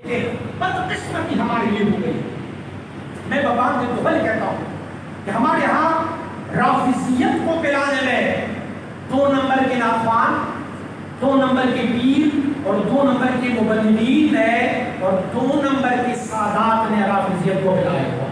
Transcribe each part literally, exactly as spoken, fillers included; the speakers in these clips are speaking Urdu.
بدقسمتی ہمارے لیے ہو گئی. میں بابان سے دوبل کہتا ہوں کہ ہمارے یہاں رافضیت کو پلانے میں دو نمبر کے نافان، دو نمبر کے پیر اور دو نمبر کے مبلغین نے اور دو نمبر کے سادات نے رافضیت کو پلایا ہوا.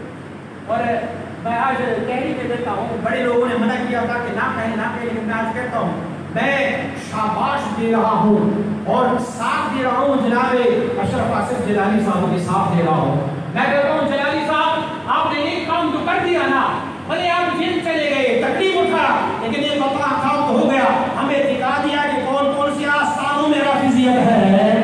اور میں آج کہنے کے دیتا ہوں، بڑے لوگوں نے منع کیا تھا کہ نہ کہیں نہ کہیں، لیکن میں آج کہتا ہوں میں شاباش دے رہا ہوں اور ساتھ دے رہا ہوں جناب اشرف آصف جلالی صاحب کے ساتھ دے رہا ہوں. میں کہتا ہوں جلالی صاحب آپ نے ایک کام جو کر دیا نا، بھلے آپ جیل چلے گئے، تکلیف اٹھا، لیکن یہ بتا کام تو ہو گیا، ہمیں دکھا دیا کہ کون کون سی آستانوں میں رافضیت ہے،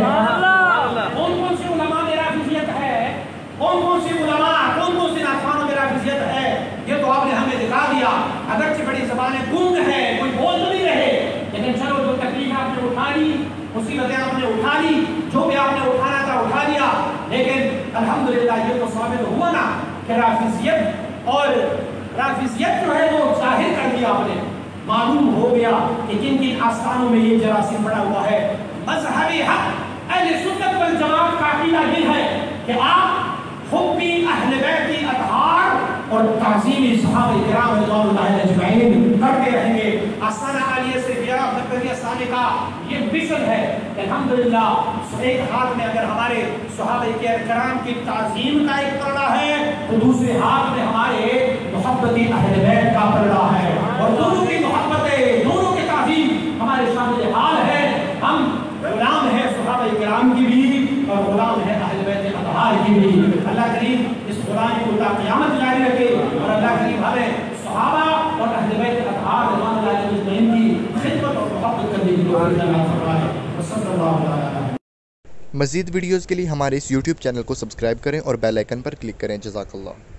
کون کون سی علماء میں رافضیت ہے، کون کون سی علماء کون کون سی نافانوں میں رافضیت ہے. یہ تو آپ نے ہمیں دکھا دیا. اگرچہ بڑی زبانیں گنگ ہیں، کوئی بول تو نہیں رہے، لیکن چلو جو تکلیف آپ نے اٹھا لی، مصیبتیں آپ نے اٹھا لی، جو بھی آپ نے اٹھانا تھا اٹھا لیا. لیکن الحمدللہ یہ تو ثابت ہوا نا کہ رافضیت اور رافضیت جو ہے وہ ظاہر کر دیا آپ نے، معلوم ہو گیا کہ کن کن آستانوں میں یہ جراثیم پڑا ہوا ہے. مذہبی حق اہل سنت والجماعت کا عقیدہ یہ ہے کہ آپ حبی اہل بیت اطہار اور تعظیم صحابہ کرام رضوان اللہ اجمعین کرتے رہیں گے. آستانہ عالیہ سے بیرا مرکزی آستانے کا یہ مشن ہے. الحمدللہ ایک ہاتھ میں اگر ہمارے صحابہ کرام کی تعظیم کا ایک پردہ ہے تو دوسرے ہاتھ میں ہمارے محبت اہل بیت کا پردہ ہے، اور دونوں کی محبتیں، دونوں کی تعظیم ہمارے شامل حال ہے. ہم غلام ہیں صحابہ کرام کی بھی اور غلام ہیں اہل بیت اطہار کی بھی. اللہ کریم اس غلامی کو تا قیامت جاری رکھے، اور اللہ کریم ہمیں صحابہ اور اہل بیت اطہار رضوان اللہ اجمعین کی خدمت اور محبت کرنے کی توفیق عطا فرمائے. وصلی اللہ علیہ. مزید ویڈیوز کے لیے ہمارے اس یوٹیوب چینل کو سبسکرائب کریں اور بیل آئیکن پر کلک کریں. جزاک اللہ.